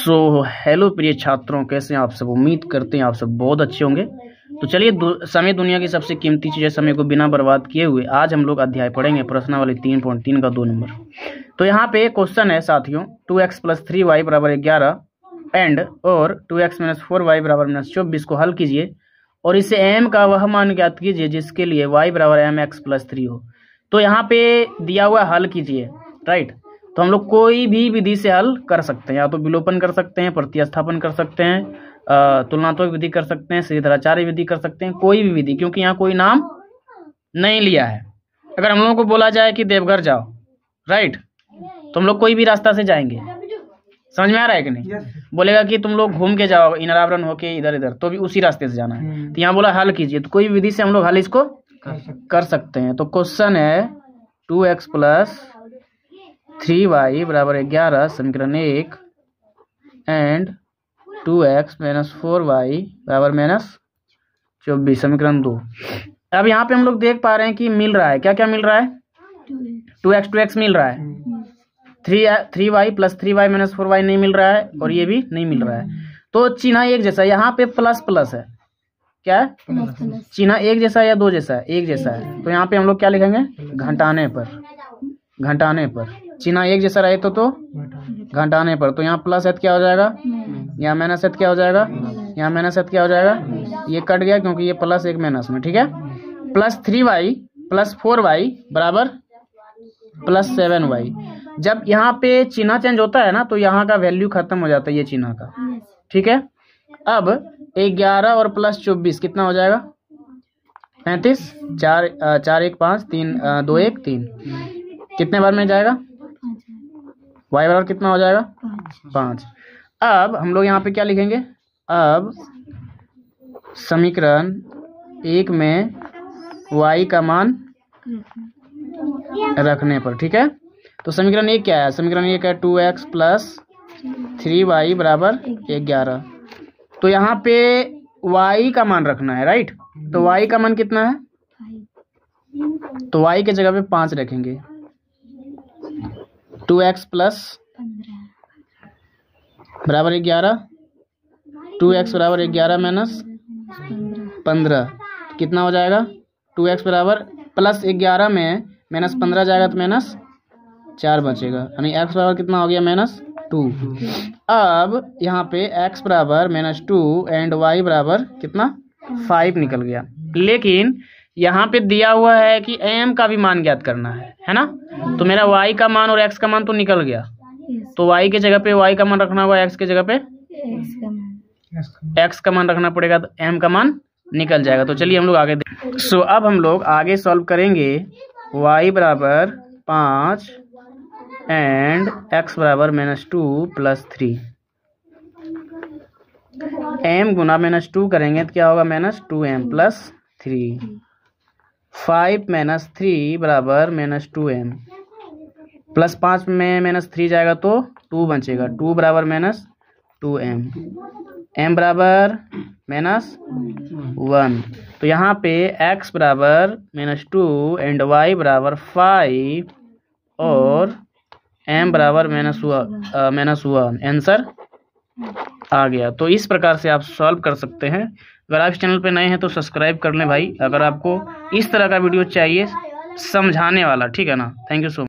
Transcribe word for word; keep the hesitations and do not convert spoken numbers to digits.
So hello प्रिय छात्रों, कैसे हैं आप सब। उम्मीद करते हैं आप सब बहुत अच्छे होंगे। तो चलिए दु, समय दुनिया की सबसे कीमती चीज़ है। समय को बिना बर्बाद किए हुए आज हम लोग अध्याय पढ़ेंगे प्रश्नावली तीन पॉइंट तीन का दो नंबर। तो यहाँ पे क्वेश्चन है साथियों, two x plus three y बराबर ग्यारह एंड और two x minus four y बराबर माइनस चौबीस को हल कीजिए और इसे एम का वह मान ज्ञात कीजिए जिसके लिए वाई बराबर एम एक्स प्लस थ्री हो। तो यहाँ पे दिया हुआ हल कीजिए, राइट। तो हम लोग कोई भी विधि से हल कर सकते हैं, या तो विलोपन कर सकते हैं, प्रतिस्थापन कर सकते हैं, तुलनात्मक विधि कर सकते हैं, सीधाचार्य विधि कर सकते हैं, कोई भी विधि, क्योंकि यहाँ कोई नाम नहीं लिया है। अगर हम लोगों को बोला जाए कि देवघर जाओ, राइट, तो हम लोग कोई भी रास्ता से जाएंगे। समझ में आ रहा है कि नहीं? yes. बोलेगा कि तुम लोग घूम के जाओ इनारावरण होके इधर इधर, तो भी उसी रास्ते से जाना है। hmm. तो यहाँ बोला हल कीजिए, तो कोई भी विधि से हम लोग हल इसको कर सकते, कर सकते हैं। तो क्वेश्चन है two x plus three y बराबर ग्यारह समीकरण एक and two x minus four y बराबर माइनस चौबीस समीकरण दो। अब यहाँ पे हम लोग देख पा रहे हैं कि मिल रहा है, क्या क्या मिल रहा है? टू एक्स टू एक्स मिल रहा है, three three y plus three y minus four y नहीं मिल रहा है, और ये भी नहीं मिल रहा है। तो चिन्ह एक जैसा, यहाँ पे प्लस प्लस है, क्या है? चिन्ह एक जैसा या दो जैसा है? एक जैसा है। तो यहाँ पे हम लोग क्या लिखेंगे? घटाने पर, घटाने पर चिन्ह एक जैसा रहे तो तो घटाने पर। तो यहाँ प्लस है क्या हो जाएगा, यहाँ माइनस है क्या हो जाएगा, यहाँ माइनस है क्या हो जाएगा, ये कट गया क्योंकि ये प्लस एक माइनस में, ठीक है। Plus three y plus four y बराबर प्लस सेवन वाई। जब यहाँ पे चिन्ह चेंज होता है ना, तो यहाँ का वैल्यू खत्म हो जाता है ये चिन्ह का, ठीक है। अब ग्यारह और प्लस चौबीस कितना हो जाएगा? पैंतीस। चार चार एक पाँच, तीन दो एक तीन, कितने बार में जाएगा? वाई बराबर कितना हो जाएगा? पाँच। अब हम लोग यहाँ पे क्या लिखेंगे? अब समीकरण एक में वाई का मान रखने पर, ठीक है। तो समीकरण एक क्या है? समीकरण एक है two x plus three y बराबर ग्यारह। तो यहाँ पे वाई का मान रखना है, राइट। तो वाई का मान कितना है? तो वाई के जगह पे पाँच रखेंगे। टू एक्स प्लस बराबर ग्यारह, टू एक्स बराबर ग्यारह माइनस पंद्रह, कितना हो जाएगा? टू एक्स बराबर प्लस ग्यारह में माइनस पंद्रह जाएगा तो माइनस चार बचेगा, यानी एक्स बराबर कितना हो गया? Minus two. अब यहाँ पे एक्स बराबर माइनस टू एंड वाई बराबर कितना? फाइव निकल गया। लेकिन यहाँ पे दिया हुआ है कि एम का भी मान ज्ञात करना है, है ना। तो मेरा वाई का मान और एक्स का मान तो निकल गया, तो वाई के जगह पे वाई का मान रखना होगा, एक्स के जगह पे एक्स का मान रखना पड़ेगा, तो एम का मान निकल जाएगा। तो चलिए हम लोग आगे देखें। सो अब हम लोग आगे सॉल्व करेंगे। वाई बराबर पाँच एंड एक्स बराबर minus two plus three. M गुना माइनस टू करेंगे तो क्या होगा? Minus two m plus three. Five minus three बराबर माइनस टू एम, प्लस पाँच में माइनस थ्री जाएगा तो टू बचेगा, टू बराबर माइनस टू एम, एम बराबर माइनस वन। तो यहाँ पे x बराबर माइनस टू एंड y बराबर फाइव और m बराबर minus one minus one answer आ गया। तो इस प्रकार से आप सॉल्व कर सकते हैं। अगर आप इस चैनल पे नए हैं तो सब्सक्राइब कर लें भाई, अगर आपको इस तरह का वीडियो चाहिए समझाने वाला, ठीक है ना। Thank you so much.